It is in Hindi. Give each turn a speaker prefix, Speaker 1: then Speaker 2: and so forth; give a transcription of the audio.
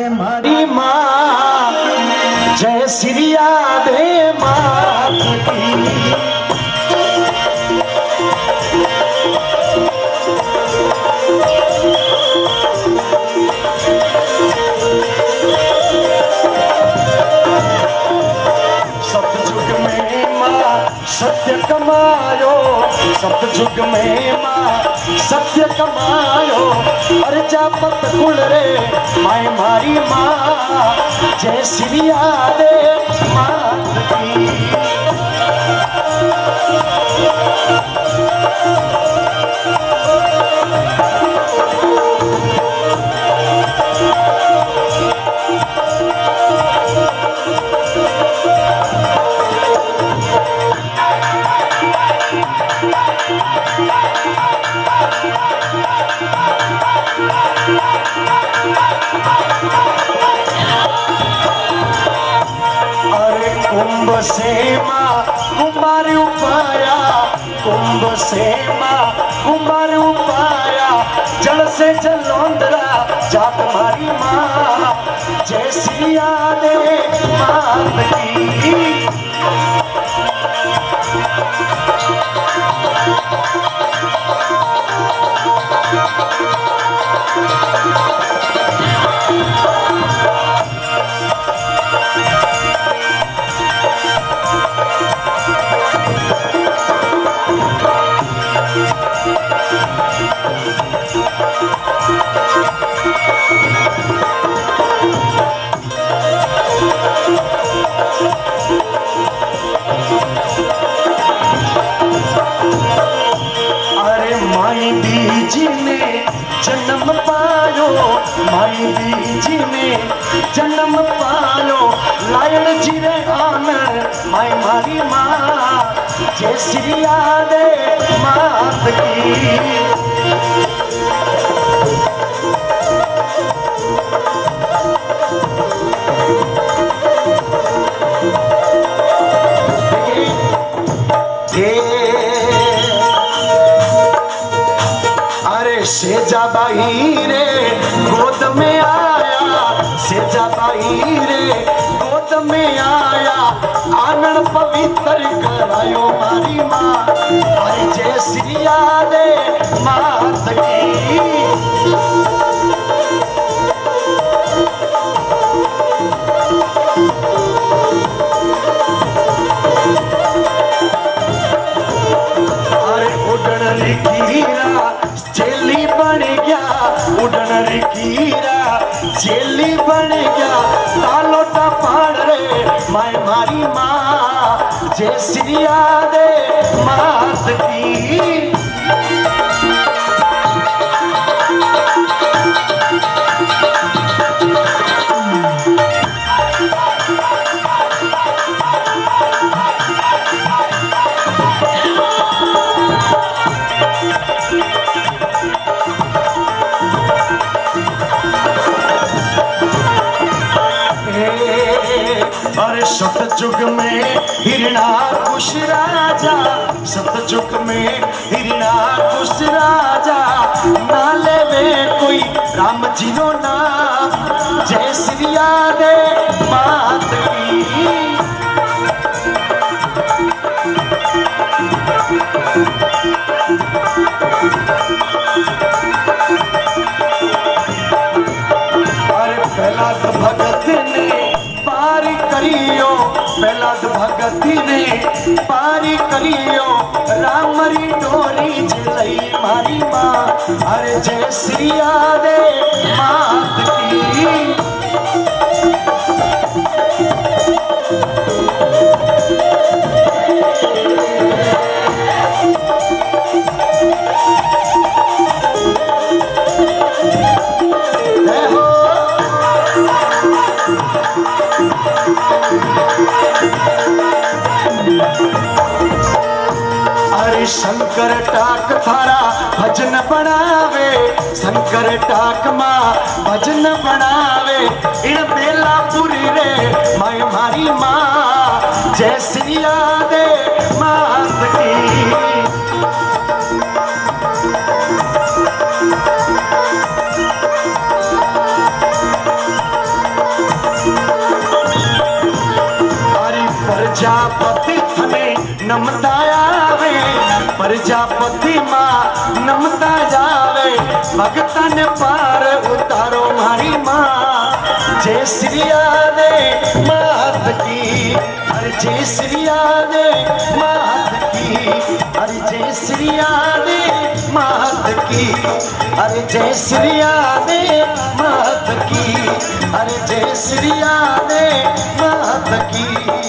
Speaker 1: माए मारी माँ जय श्रिया दे मात की। सत्य कमायो सतयुग में माँ सत्य कमायो प्रजापत कुल रे माए मारी माँ जय श्रिया दे मात की। कुंभ से माँ कुमार उपाया कुंभ से माँ कुमार उपाया जल से जलोंदरा जात मारी माँ जय श्रिया दे मात की। माई बीजी ने जन्म पायो माई बीजी ने जन्म पायो लायन जी रे आनंद माई मारी माँ जय श्रिया दे मात की। सेजाबाई रे गोद में आया सेजाबाई रे गोद में आया आनंद पवित्र करायो मारी माँ जय श्रिया दे मात की। अरे उड़न लिखीरा जेली बन गया उड़न रिकीरा जेली बन गया तालोटा पाड़ रे माए मारी माँ जय श्रिया दे मात की। अरे सतयुग में हिरणाकुश राजा सतयुग में हिरणाकुश राजा ना लेवे कोई राम जी नो नाम जय श्रिया दे मात की। अरे पहला तो भगत ने पारी करियो पहला तो भगत ने पारी करियो राम री डोरी जलई मारी माँ अरे जय श्रिया दे मात की। अरे शंकर टाक थारा भजन बनावे शंकर टाक माँ भजन बनावे इन बेलापुरी रे माई मारी माँ जय श्रिया दे मात की। प्रजापति थने नमता आवे, प्रजापति माँ नमता जावे, भगतन पार उतारो मारी माँ। जय श्री राधे मात की, अरे जय श्री राधे मात की, अरे जय श्री राधे मात की, अरे जय श्री राधे मात की, अरे जय श्री राधे मात की।